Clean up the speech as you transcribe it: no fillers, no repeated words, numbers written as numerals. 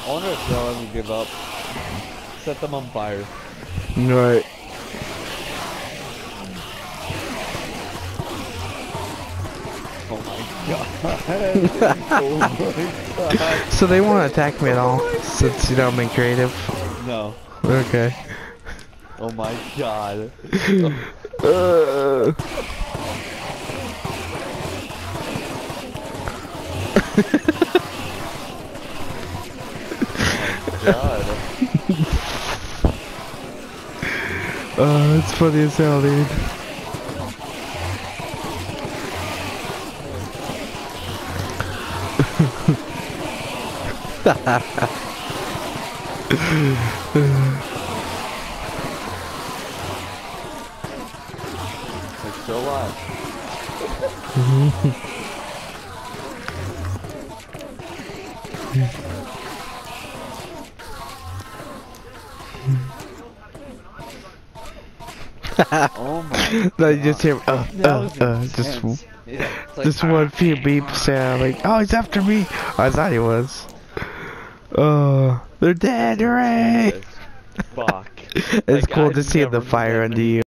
wonder if they'll ever give up. Set them on fire. Right. Oh my god. Oh my god. So they won't attack me at all, since you know I'm in creative. No. Okay. Oh my god. God. It's funny as hell, dude. They're still alive. Oh my No, you just hear That was just intense. Yeah, it's like, just one few beep sound like, oh, he's after me. I thought he was. They're dead, hooray! Fuck. It's Like, cool I've to see the never fire met under many you.